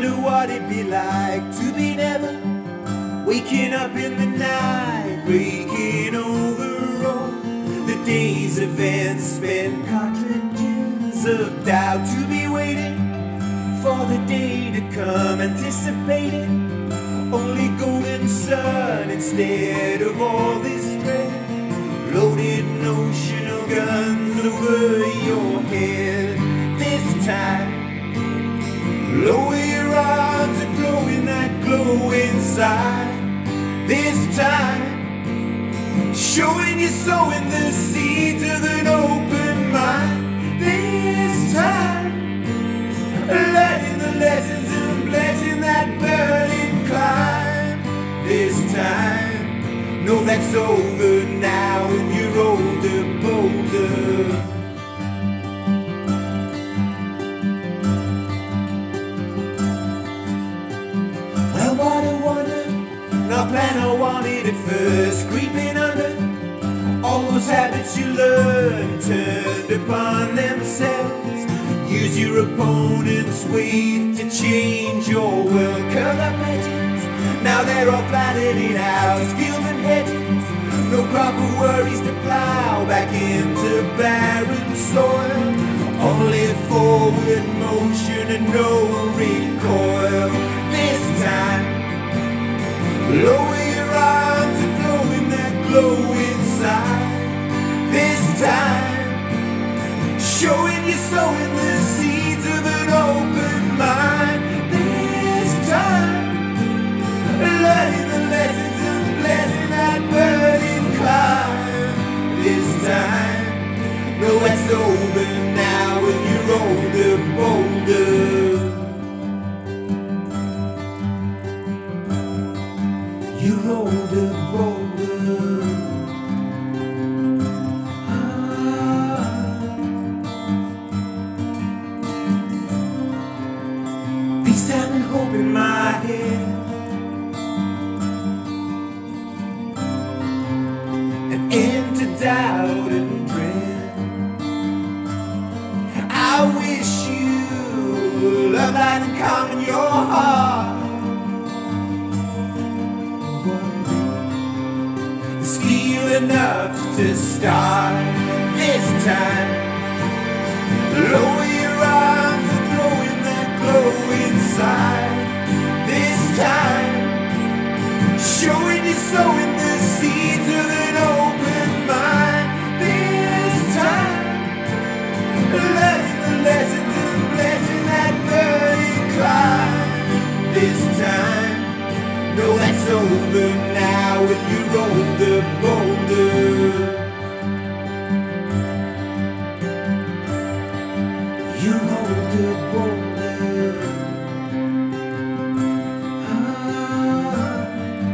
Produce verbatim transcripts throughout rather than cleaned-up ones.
wonder what it'd be like to be never waking up in the night, breaking over all the days of events spent, cartridges of doubt to be waiting for the day to come, anticipating only golden sun instead of all this dread. Loaded notional guns over your head. This time, lower your arms and glow in that glow inside. This time, showing you sowing the seeds of an open mind. This time, learning the lessons and blessing that burning climb. This time, know that's over now and you're older, bolder. Well, what a wonder, not plan I wanted at first, creeping under all those habits you learned, turned upon themselves. Use your opponent's weight to change your world. Curl up edges, now they're all flattening out. Fields and hedges, no proper worries to plow back into barren soil. Only forward motion and no recoil. This time, lower your arms and glow in that glow inside. This time, showing you sowing the seeds of an open mind. This time, learning the lessons and blessing that burning climb. This time, know that's over now and you're older, bolder. You're older, bolder. Peace, time and hope in my head, an end to doubt and dread. I wish you love that and calm in your heart. Steel enough to start. This time, lower your arms and throw in that glow inside. This time, showing you sowing the seeds of an open mind. This time, learning the lessons and blessing that burning climb. This time, know that's over now and you're older, bolder. You're older, bolder. Ah.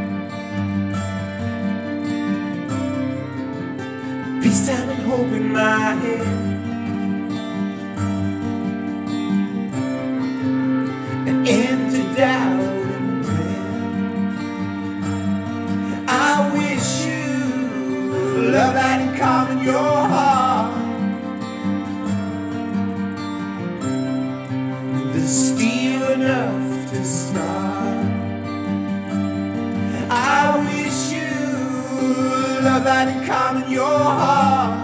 Peace, time and hope in my head, an end to doubt. Love that and calm in your heart. The steel enough to start. I wish you love that and calm in your heart.